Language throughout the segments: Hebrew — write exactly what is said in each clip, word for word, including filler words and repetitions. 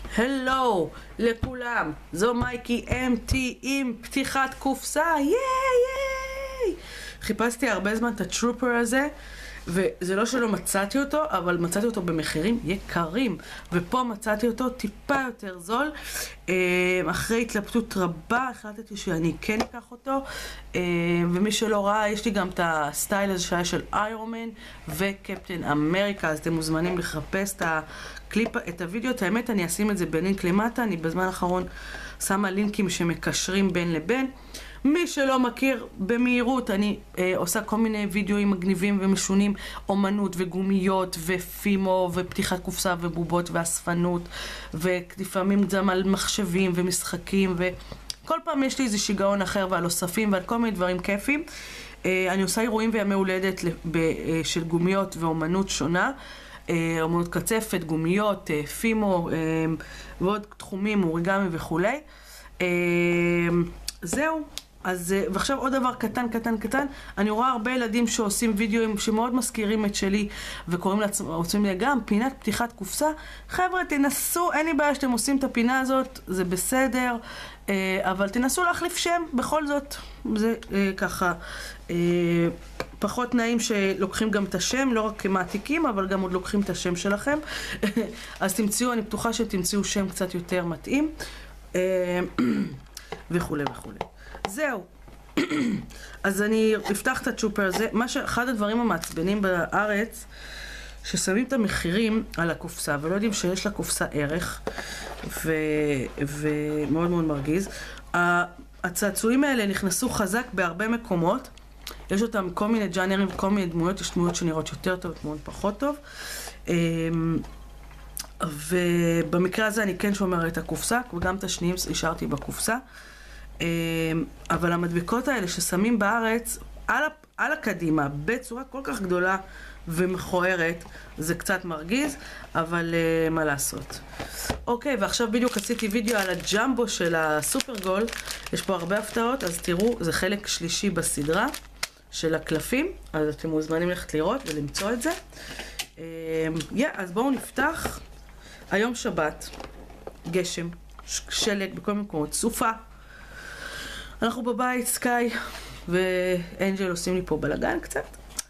הלו לכולם, זו מייקי אם טי עם פתיחת קופסה, ייי ייי. חיפשתי הרבה זמן את הטרופר הזה, וזה לא שלא מצאתי אותו, אבל מצאתי אותו במחירים יקרים, ופה מצאתי אותו טיפה יותר זול. אחרי התלבטות רבה החלטתי שאני כן אקח אותו, ומי שלא ראה, יש לי גם את הסטייל הזה שהיה של איירון מן וקפטן אמריקה, אז אתם מוזמנים לחפש את הקליפ, את הוידאו. את האמת, אני אשים את זה בלינק למטה, אני בזמן האחרון שמה לינקים שמקשרים בין לבין. מי שלא מכיר, במהירות, אני אה, עושה כל מיני וידאוים מגניבים ומשונים, אומנות וגומיות ופימו ופתיחת קופסה ובובות ואספנות, ולפעמים גם על מחשבים ומשחקים, וכל פעם יש לי איזה שיגעון אחר ועל אוספים ועל כל מיני דברים כיפים. אה, אני עושה אירועים וימי הולדת ב, אה, של גומיות ואומנות שונה, אה, אומנות קצפת, גומיות, אה, פימו אה, ועוד תחומים, אוריגמי וכולי. אה, זהו. אז, ועכשיו עוד דבר קטן, קטן, קטן. אני רואה הרבה ילדים שעושים וידאוים שמאוד מזכירים את שלי, וקוראים לעצמם, רוצים לי גם פינת פתיחת קופסה. חבר'ה, תנסו, אין לי בעיה שאתם עושים את הפינה הזאת, זה בסדר, אבל תנסו להחליף שם, בכל זאת. זה ככה, פחות נעים שלוקחים גם את השם, לא רק כמעתיקים, אבל גם עוד לוקחים את השם שלכם. אז תמצאו, אני בטוחה שתמצאו שם קצת יותר מתאים, וכולי וכולי. זהו. אז אני אפתח את הצ'ופר הזה. מה שאחד הדברים המעצבנים בארץ, ששמים את המחירים על הקופסה, ולא יודעים שיש לקופסה ערך, ו... ומאוד מאוד מרגיז. הצעצועים האלה נכנסו חזק בהרבה מקומות. יש אותם כל מיני ג'אנרים, כל מיני דמויות, יש דמויות שנראות יותר טוב, דמויות פחות טוב. ובמקרה הזה אני כן שומר את הקופסה, וגם את השניים השארתי בקופסה. אבל המדבקות האלה ששמים בארץ על, על הקדימה בצורה כל כך גדולה ומכוערת, זה קצת מרגיז, אבל uh, מה לעשות. אוקיי, ועכשיו בדיוק עשיתי וידאו על הג'מבו של הסופרגול. יש פה הרבה הפתעות, אז תראו, זה חלק שלישי בסדרה של הקלפים, אז אתם מוזמנים ללכת לראות ולמצוא את זה. uh, yeah, אז בואו נפתח. היום שבת, גשם, שלג בכל מקומות, סופה. אנחנו בבית, סקאי ואנג'ל עושים לי פה בלגן קצת.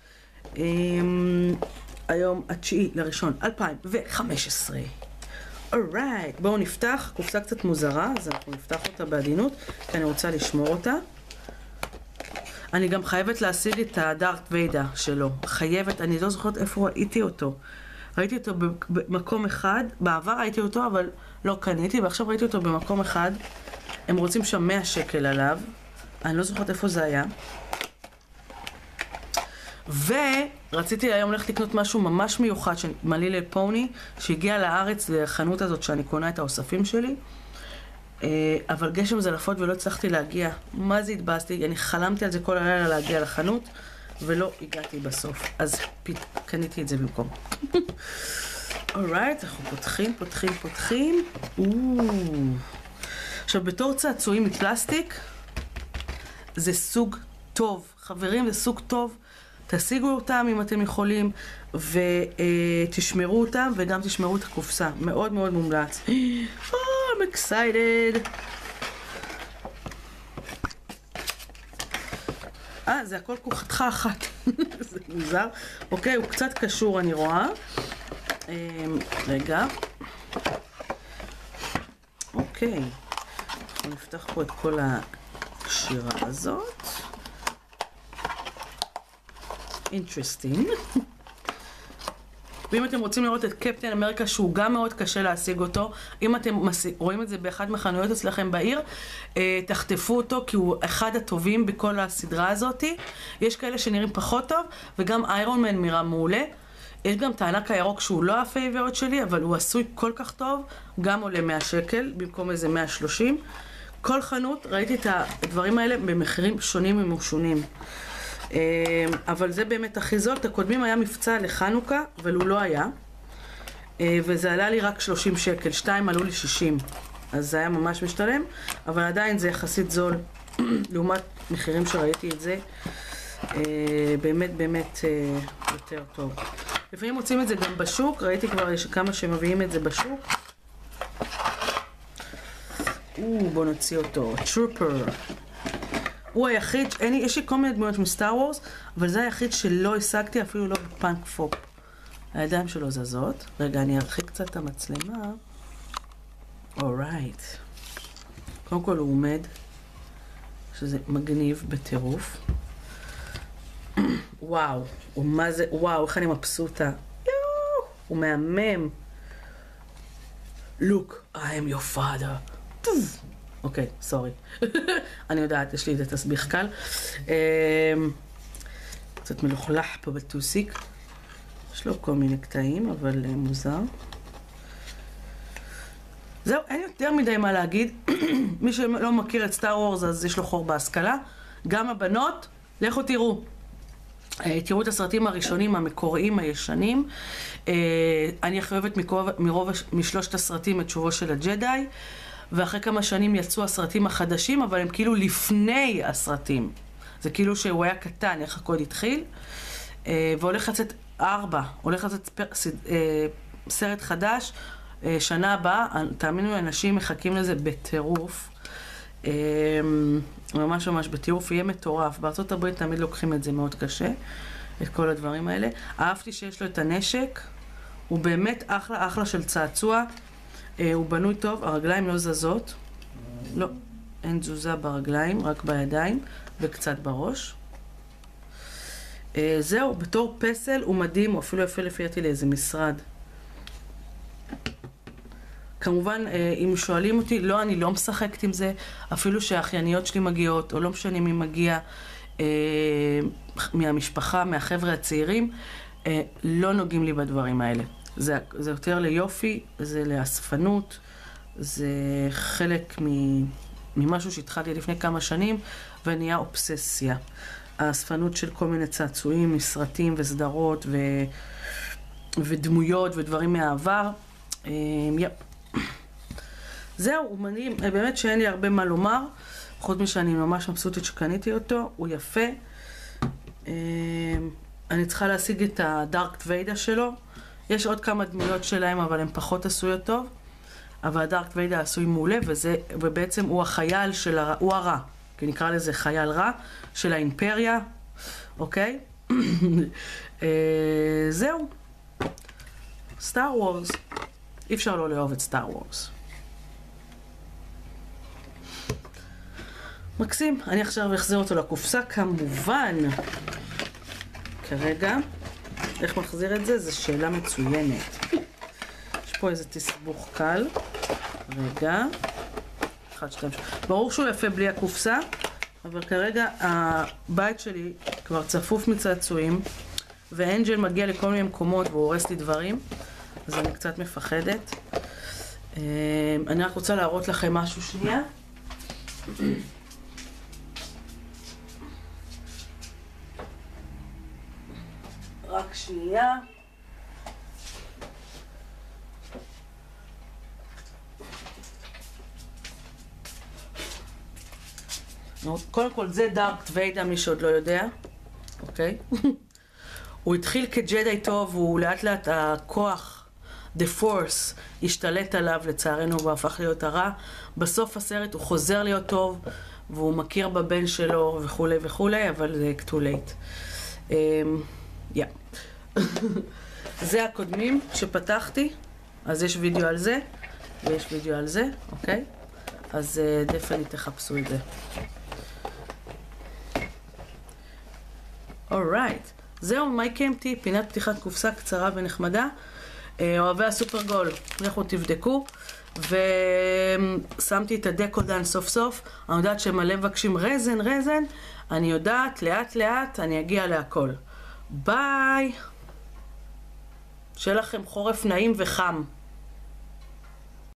היום התשיעי לראשון אלפיים וחמש עשרה. אורייט, בואו נפתח. קופסה קצת מוזרה, אז אנחנו נפתח אותה בעדינות, כי אני רוצה לשמור אותה. אני גם חייבת להשיג את הדארט ויידר שלו. חייבת, אני לא זוכרת איפה ראיתי אותו. ראיתי אותו במקום אחד, בעבר ראיתי אותו, אבל לא קניתי, ועכשיו ראיתי אותו במקום אחד. הם רוצים שם מאה שקל עליו, אני לא זוכרת איפה זה היה. ורציתי היום ללכת לקנות משהו ממש מיוחד של My Little Pony, שהגיע לארץ לחנות הזאת שאני קונה את האוספים שלי. אבל גשם זלעפות ולא הצלחתי להגיע. מה זה התבאסתי? אני חלמתי על זה כל הלילה להגיע לחנות, ולא הגעתי בסוף. אז קניתי את זה במקום. אורייט, אנחנו פותחים, פותחים, פותחים. עכשיו, בתור צעצועים מפלסטיק, זה סוג טוב. חברים, זה סוג טוב. תשיגו אותם אם אתם יכולים, ותשמרו אותם, וגם תשמרו את הקופסה. מאוד מאוד מומלץ. Oh, I'm excited. אה, זה הכל כוחתך אחת. זה מוזר. אוקיי, הוא קצת קשור, אני רואה. רגע. אוקיי. אנחנו נפתח פה את כל הקשירה הזאת. אינטרסטינג. ואם אתם רוצים לראות את קפטן אמריקה, שהוא גם מאוד קשה להשיג אותו, אם אתם רואים את זה באחד מהחנויות אצלכם בעיר, תחטפו אותו, כי הוא אחד הטובים בכל הסדרה הזאת. יש כאלה שנראים פחות טוב, וגם איירון מן נראה מעולה. יש גם את הענק הירוק שהוא לא הפייבורט שלי, אבל הוא עשוי כל כך טוב, גם עולה מאה שקל, במקום איזה מאה ושלושים. כל חנות, ראיתי את הדברים האלה במחירים שונים ומשונים. אבל זה באמת הכי זול. את הקודמים היה מבצע לחנוכה, אבל הוא לא היה. וזה עלה לי רק שלושים שקל, שתיים עלו לי שישים. אז זה היה ממש משתלם, אבל עדיין זה יחסית זול, לעומת מחירים שראיתי את זה. באמת באמת יותר טוב. לפעמים מוצאים את זה גם בשוק, ראיתי כבר יש כמה שמביאים את זה בשוק. או, בוא נוציא אותו. טרופר. הוא היחיד, אין, יש לי כל מיני דמויות מסטאר וורס, אבל זה היחיד שלא השגתי אפילו לא בפאנק פופ. הידיים שלו זזות. רגע, אני ארחיק קצת את המצלמה. אורייט. קודם כל הוא עומד, שזה מגניב בטירוף. וואו, הוא מה זה, וואו, איך אני מבסוטה. יואו, הוא מהמם. Look, I am your father. אוקיי, סורי. אני יודעת, יש לי את התסביך קל. קצת מלוכלך פה בטוסיק. יש לו כל מיני קטעים, אבל מוזר. זהו, אין יותר מדי מה להגיד. מי שלא מכיר את סטאר וורס, אז יש לו חור בהשכלה. גם הבנות, לכו תראו. תראו את הסרטים הראשונים, המקוריים, הישנים. אני חייבת מרוב, משלושת הסרטים את שובו של הג'די, ואחרי כמה שנים יצאו הסרטים החדשים, אבל הם כאילו לפני הסרטים. זה כאילו שהוא היה קטן, איך הכל התחיל. והולך לצאת ארבע, הולך לצאת סרט חדש, שנה הבאה, תאמינו, אנשים מחכים לזה בטירוף. ממש ממש בטירוף, יהיה מטורף. בארצות הברית תמיד לוקחים את זה מאוד קשה, את כל הדברים האלה. אהבתי שיש לו את הנשק, הוא באמת אחלה אחלה של צעצוע, הוא בנוי טוב, הרגליים לא זזות, לא, אין תזוזה ברגליים, רק בידיים וקצת בראש. זהו, בתור פסל הוא מדהים, הוא אפילו יפה לפי דעתי לאיזה משרד. כמובן, אם שואלים אותי, לא, אני לא משחקת עם זה, אפילו שהאחייניות שלי מגיעות, או לא משנה מי מגיע אה, מהמשפחה, מהחבר'ה הצעירים, אה, לא נוגעים לי בדברים האלה. זה, זה יותר ליופי, זה לאספנות, זה חלק מ, ממשהו שהתחלתי לפני כמה שנים, ונהיה אובססיה. האספנות של כל מיני צעצועים, מסרטים וסדרות ו, ודמויות ודברים מהעבר. אה, יפ. זהו, הוא מדהים, באמת שאין לי הרבה מה לומר, חוץ משאני ממש מבסוטית שקניתי אותו, הוא יפה. אני צריכה להשיג את הדארק ויידה שלו, יש עוד כמה דמויות שלהם, אבל הן פחות עשויות טוב, אבל הדארק ויידה עשוי מעולה, וזה, ובעצם הוא החייל של הרע, הוא הרע, כי נקרא לזה חייל רע, של האימפריה, אוקיי? זהו, סטאר וורס. אי אפשר לא לאהוב את סטאר וורס. מקסים, אני עכשיו אחזיר אותו לקופסה, כמובן. כרגע, איך מחזיר את זה? זו שאלה מצוינת. יש פה איזה תסבוך קל. רגע. אחד, שתיים, שלוש. ברור שהוא יפה בלי הקופסה, אבל כרגע הבית שלי כבר צפוף מצעצועים, ואנג'ל מגיע לכל מיני מקומות והוא הורס לי דברים. אז אני קצת מפחדת. אני רק רוצה להראות לכם משהו שנייה. רק שנייה. קודם כל זה דארק ויידה, מי שעוד לא יודע. אוקיי? הוא התחיל כג'די טוב, הוא לאט לאט הכוח The Force השתלט עליו, לצערנו, והפך להיות הרע. בסוף הסרט הוא חוזר להיות טוב, והוא מכיר בבן שלו וכו' וכו', אבל זה too late. יא. זה הקודמים שפתחתי, אז יש וידאו על זה, ויש וידאו על זה, אוקיי? אז דפני תחפשו את זה. אורייט. זהו, מייקמתי, פינת פתיחת קופסה קצרה ונחמדה. אוהבי הסופר גול, לכו תבדקו. ושמתי את הדקודן סוף סוף. אני יודעת שמלא מבקשים רזן, רזן. אני יודעת, לאט לאט, אני אגיע להכל. ביי. שיהיה לכם חורף נעים וחם.